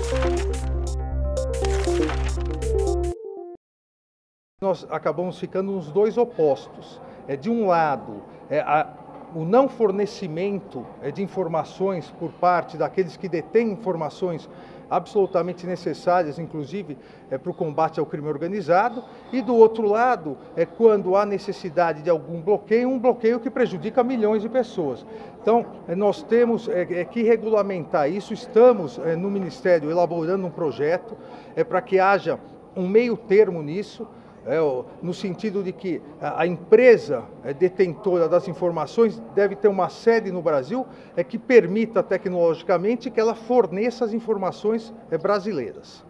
Nós acabamos ficando nos dois opostos. De um lado, o não fornecimento de informações por parte daqueles que detêm informações absolutamente necessárias, inclusive para o combate ao crime organizado, e do outro lado, quando há necessidade de algum bloqueio, um bloqueio que prejudica milhões de pessoas. Então, nós temos que regulamentar isso, estamos no Ministério elaborando um projeto para que haja um meio termo nisso, no sentido de que a empresa detentora das informações deve ter uma sede no Brasil que permita tecnologicamente que ela forneça as informações brasileiras.